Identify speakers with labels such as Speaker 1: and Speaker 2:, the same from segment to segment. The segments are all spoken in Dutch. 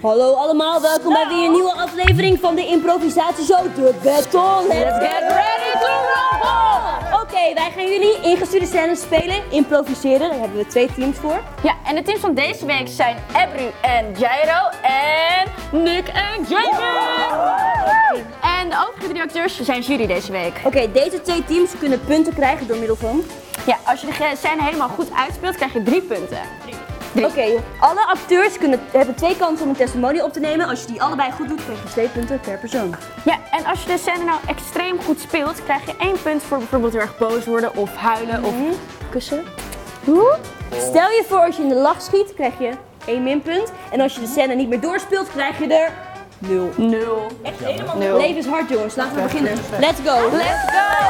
Speaker 1: Hallo allemaal, welkom bij weer een nieuwe aflevering van de improvisatieshow The Battle. Let's get ready to rumble! Oké, wij gaan jullie ingestuurde scènes spelen, improviseren. Daar hebben we 2 teams voor.
Speaker 2: Ja, en de teams van deze week zijn Ebru en Jairo en Nick en Jamie. En de overige 3 acteurs zijn jury deze week.
Speaker 1: Oké, deze 2 teams kunnen punten krijgen door middel van...
Speaker 2: Ja, als je de scène helemaal goed uitspeelt, krijg je 3 punten.
Speaker 1: Oké, alle acteurs hebben 2 kansen om een testimonial op te nemen. Als je die allebei goed doet, krijg je 2 punten per persoon.
Speaker 2: Ja, en als je de scène nou extreem goed speelt, krijg je 1 punt voor bijvoorbeeld heel erg boos worden of huilen of kussen.
Speaker 1: Stel je voor, als je in de lach schiet, krijg je 1 minpunt. En als je de scène niet meer doorspeelt, krijg je er 0. Echt helemaal 0. Leven is hard, jongens. Laten we beginnen. Let's go.
Speaker 2: Let's go!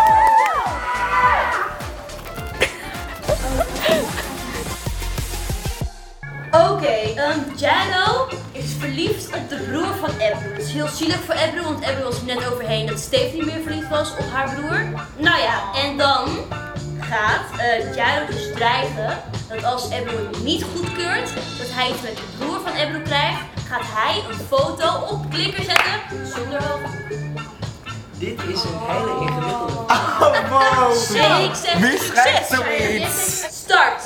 Speaker 1: Oké, Jairo is verliefd op de broer van Ebru. Het is heel zielig voor Ebru, want Ebru was er net overheen dat Steve niet meer verliefd was op haar broer. Nou ja, en dan gaat Jairo dus dreigen dat als Ebru het niet goedkeurt, dat hij iets met de broer van Ebru krijgt, gaat hij een foto op klikker zetten zonder hoofd.
Speaker 3: Dit is een hele ingewikkelde.
Speaker 4: Oh, wow!
Speaker 1: Nee, ik zeg
Speaker 4: Wie schrijft
Speaker 1: succes.
Speaker 4: zoiets?
Speaker 1: Start!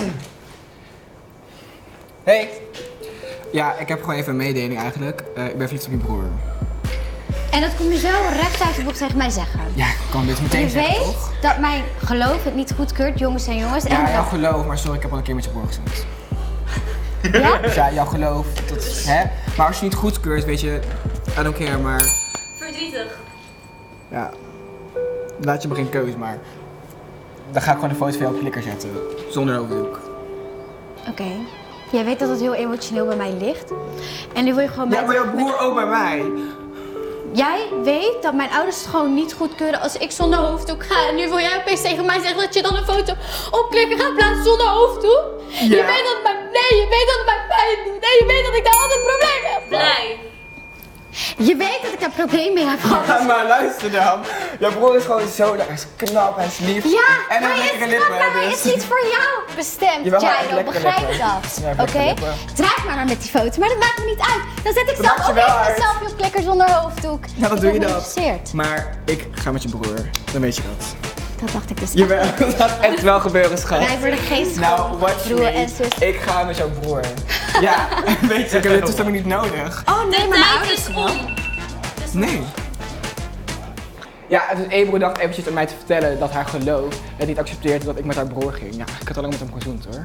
Speaker 4: Hey! Ja, ik heb gewoon even een mededeling eigenlijk. Ik ben verliefd op je broer.
Speaker 5: En dat kom je zo recht uit de bocht tegen mij zeggen.
Speaker 4: Ja, ik kan dit meteen
Speaker 5: Je
Speaker 4: zeggen,
Speaker 5: weet
Speaker 4: toch?
Speaker 5: dat mijn geloof het niet goedkeurt, jongens en jongens.
Speaker 4: Ja,
Speaker 5: en
Speaker 4: jouw geloof, maar sorry, ik heb al een keer met je broer gezegd.
Speaker 5: Ja?
Speaker 4: Dus ja, jouw geloof, dat, hè? Maar als je niet goedkeurt, weet je, I don't care, maar...
Speaker 1: Verdrietig.
Speaker 4: Ja, laat je me geen keus, maar... Dan ga ik gewoon een foto van jou op klikker zetten, zonder hoofddoek.
Speaker 5: Oké. Jij weet dat het heel emotioneel bij mij ligt. En nu wil je gewoon
Speaker 4: Ja, maar jouw broer ook bij mij.
Speaker 5: Jij weet dat mijn ouders het gewoon niet goedkeuren als ik zonder hoofddoek ga. En nu wil jij opeens tegen mij zeggen dat je dan een foto op klikker gaat plaatsen zonder hoofddoek?
Speaker 4: Ja.
Speaker 5: Je weet dat het mij... Nee, je weet dat het mij pijn doet. En je weet dat ik daar altijd problemen heb.
Speaker 1: Blij.
Speaker 5: Je weet dat ik daar problemen mee heb gehad.
Speaker 4: Ja, maar luister dan. Jouw broer is gewoon zo, hij is knap, hij is lief.
Speaker 5: Ja,
Speaker 4: en hij
Speaker 5: maar
Speaker 4: heeft lekkere lippen.
Speaker 5: hij
Speaker 4: Dus...
Speaker 5: is niet voor jou bestemd,
Speaker 4: Jawel, hij heeft
Speaker 5: Jairo.
Speaker 4: lekkere
Speaker 5: Begrijp
Speaker 4: lippen.
Speaker 5: dat.
Speaker 4: Ja, hij heeft lekkere
Speaker 5: Oké?
Speaker 4: lippen.
Speaker 5: Draag maar met die foto, maar dat maakt me niet uit. Dan zet ik
Speaker 4: Dat
Speaker 5: zelf
Speaker 4: maakt je
Speaker 5: ook
Speaker 4: wel
Speaker 5: even
Speaker 4: uit.
Speaker 5: een selfie op klikker zonder hoofddoek.
Speaker 4: Ja, dan
Speaker 5: Ik
Speaker 4: doe je
Speaker 5: ben
Speaker 4: dat.
Speaker 5: geïnteresseerd.
Speaker 4: Maar ik ga met je broer, dan weet je dat.
Speaker 5: Dat dacht ik dus
Speaker 4: Jawel, dat gaat echt wel gebeuren, schat.
Speaker 5: Wij worden geen
Speaker 4: Nou, watch
Speaker 5: broer
Speaker 4: me.
Speaker 5: en zus.
Speaker 4: Ik ga met jouw broer. Ja, weet je, ik heb dit toestemming niet nodig.
Speaker 5: Oh nee,
Speaker 1: De
Speaker 5: maar mijn
Speaker 1: tijd
Speaker 5: ouders
Speaker 1: is
Speaker 5: wel.
Speaker 1: om.
Speaker 4: Nee. Ja, dus Ebru dacht eventjes aan mij te vertellen dat haar geloof het niet accepteerde dat ik met haar broer ging. Ja, ik had al lang met hem gezoend hoor.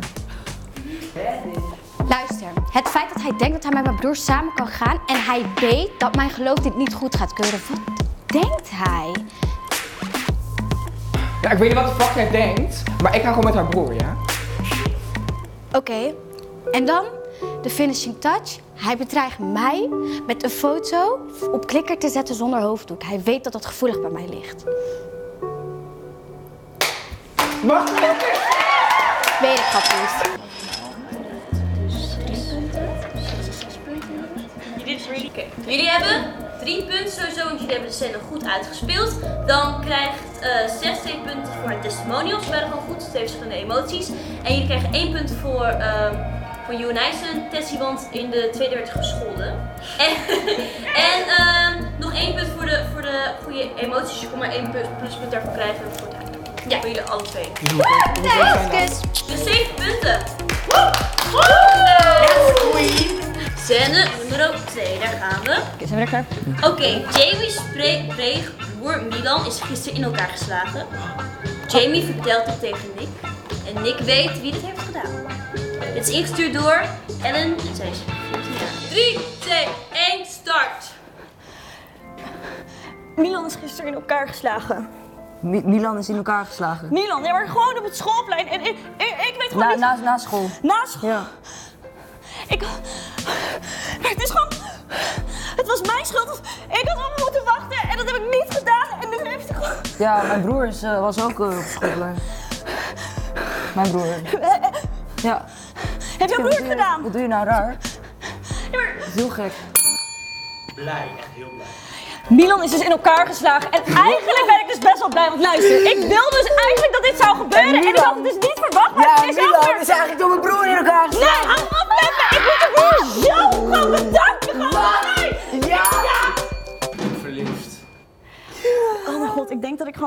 Speaker 5: Luister, het feit dat hij denkt dat hij met mijn broer samen kan gaan en hij weet dat mijn geloof dit niet goed gaat keuren. Wat denkt hij?
Speaker 4: Ja, ik weet niet wat de fuck hij denkt, maar ik ga gewoon met haar broer, ja?
Speaker 5: Oké, en dan de finishing touch. Hij bedreigt mij met een foto op klikker te zetten zonder hoofddoek. Hij weet dat dat gevoelig bij mij ligt.
Speaker 4: Wat?
Speaker 5: Weet ik, grapjes.
Speaker 1: Jullie hebben 3 punten sowieso, want jullie hebben de scène goed uitgespeeld. Dan krijgt 6 2 punten voor het testimonials, waren gewoon goed, 2 verschillende emoties. En jullie krijgen 1 punt voor you en I zijn testie, want in de tweede werd gescholden. En nog 1 punt voor de goede emoties, je kon maar 1 pluspunt daarvoor krijgen voor het uitkomen. Ja, voor jullie alle 2. Dus 7 punten. Scène nummer 2, daar gaan we.
Speaker 2: Oké, zijn we er klaar voor?
Speaker 1: Oké, Jamie's broer Milan is gisteren in elkaar geslagen. Jamie vertelt het tegen Nick. En Nick weet wie dit heeft gedaan. Het is ingestuurd door Ellen en zij is 14 jaar. 3, 2, 1, start!
Speaker 2: Milan is gisteren in elkaar geslagen.
Speaker 6: Milan is in elkaar geslagen.
Speaker 2: Milan, ja, maar gewoon op het schoolplein. En ik weet gewoon niet...
Speaker 6: Na school.
Speaker 2: Na school.
Speaker 6: Ja.
Speaker 2: Maar het is gewoon... Het was mijn schuld. Ik had op moeten wachten en dat heb ik niet gedaan. En nu heeft hij gewoon...
Speaker 6: Ja, mijn broer was ook op school. Mijn broer. Ja.
Speaker 2: Heb jouw broer het gedaan?
Speaker 6: Wat doe je nou raar?
Speaker 2: Ja, maar
Speaker 6: Dat is heel gek.
Speaker 3: Blij, echt heel blij.
Speaker 2: Milan is dus in elkaar geslagen en eigenlijk ben ik dus best wel blij, want luister, ik wilde dus eigenlijk dat dit zou gebeuren en ik had het dus niet verwacht, maar het is wel
Speaker 6: Milan
Speaker 2: gebeurd.
Speaker 6: is eigenlijk door mijn broer in elkaar geslagen.
Speaker 2: Nee, hou op met me, ik moet de broer zo gewoon bedanken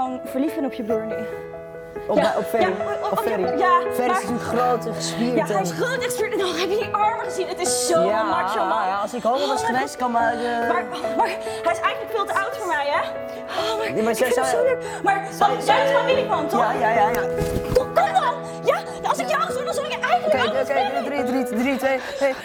Speaker 2: gewoon verliefd ben op je broer nu.
Speaker 6: Op Ferry. Op Ferry.
Speaker 2: Ja,
Speaker 6: Ferry
Speaker 2: maar-
Speaker 6: is natuurlijk groot en gespierd.
Speaker 2: Ja, hij is groot en gespierd. En dan heb je die armen gezien. Het is zo
Speaker 6: Ja,
Speaker 2: macho, man.
Speaker 6: ja, als ik homo was geweest, kan maar...
Speaker 2: Maar hij is eigenlijk veel te oud voor mij, hè? Oh, maar,
Speaker 6: Ja, maar
Speaker 2: ik
Speaker 6: zij-
Speaker 2: vind hem
Speaker 6: zij-
Speaker 2: zo leuk. Maar jij bent familie van, toch?
Speaker 6: Ja.
Speaker 2: Kom dan! Ja, als ik jou zo, dan zou ik eigenlijk ook
Speaker 6: Oké, 3, 2, hey.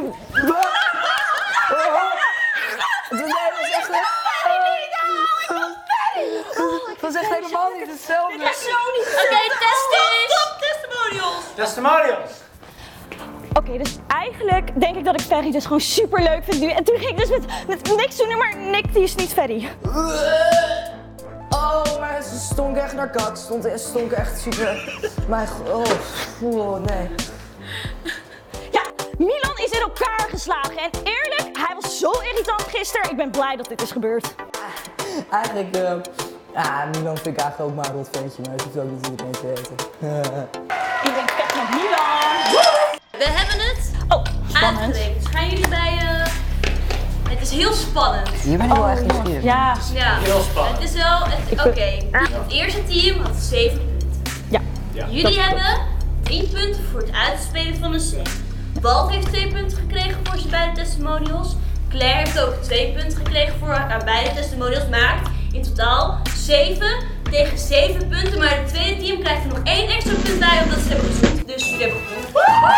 Speaker 6: Het was echt helemaal niet hetzelfde.
Speaker 2: Zo niet.
Speaker 1: Oké, testing!
Speaker 2: Stop, testimonials!
Speaker 3: Testimonials.
Speaker 2: Oké, dus eigenlijk denk ik dat ik Ferry dus gewoon super leuk vind nu. En toen ging ik dus met niks doen, maar Nick die is niet Ferry.
Speaker 6: Oh, maar ze stonk echt naar kak. Ze stonk echt super. Mijn nee.
Speaker 2: Ja, Milan is in elkaar geslagen. En eerlijk, hij was zo irritant gisteren. Ik ben blij dat dit is gebeurd.
Speaker 6: Eigenlijk, Milan vind ik eigenlijk ook maar een rot ventje, maar het hoeft ook niet iedereen te weten.
Speaker 2: Ik ben vet met Milan.
Speaker 1: We hebben het
Speaker 2: Oh, spannend.
Speaker 1: uitgerekend. Dus gaan jullie bij... Het is heel spannend.
Speaker 6: Hier ben ik wel echt nieuwsgierig.
Speaker 2: Ja.
Speaker 1: Ja.
Speaker 3: Heel spannend.
Speaker 1: Het is wel... Oké. Het eerste team had 7 punten.
Speaker 2: Ja.
Speaker 1: Jullie hebben 3 punten voor het uitspelen van een scène. Walt heeft 2 punten gekregen voor zijn beide testimonials. Claire heeft ook 2 punten gekregen voor haar beide testimonials. Maakt in totaal 7 tegen 7 punten. Maar het tweede team krijgt er nog 1 extra punt bij omdat ze hebben gezoend. Dus jullie hebben gewonnen.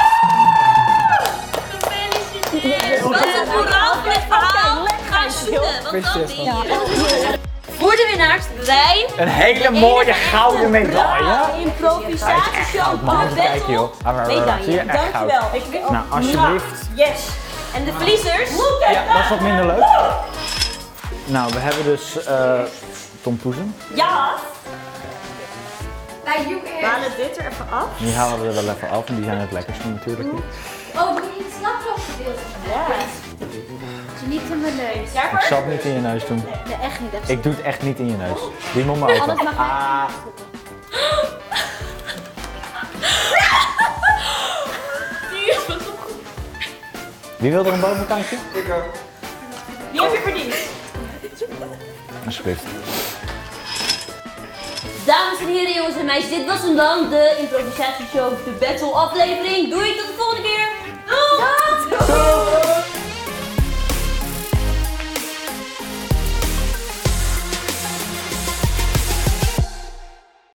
Speaker 1: Gefeliciteerd! Wat is het moraal van het verhaal? Ga zoenen, want dan win je. Voor de winnaars hebben wij
Speaker 7: Een hele mooie gouden medaille.
Speaker 1: improvisatieshow
Speaker 7: Man, kijk joh. Zie je,
Speaker 1: medaille.
Speaker 7: echt goud.
Speaker 2: Dankjewel.
Speaker 7: Nou, alsjeblieft.
Speaker 2: Yes.
Speaker 1: En de verliezers?
Speaker 7: Ja, dat is wat minder leuk. Nou, we hebben dus Tom Poesen.
Speaker 2: Ja.
Speaker 5: Bij You
Speaker 2: We halen dit er even af.
Speaker 7: Die halen we er wel even af en die zijn het lekkerste natuurlijk.
Speaker 5: Oh, doe je het slagroomgedeelte?
Speaker 2: Ja.
Speaker 5: Doe niet in mijn neus.
Speaker 7: Ik zal het niet in je neus doen.
Speaker 5: Nee, echt niet.
Speaker 7: Ik doe het echt niet in je neus. Die moet maar open.
Speaker 5: Anders mag
Speaker 7: Ah, wie wil er een bovenkantje?
Speaker 2: Die heb je verdiend.
Speaker 7: Alsjeblieft.
Speaker 1: Dames en heren, jongens en meisjes, dit was hem dan, de improvisatieshow, de battle aflevering. Doei, tot de volgende keer. Doei!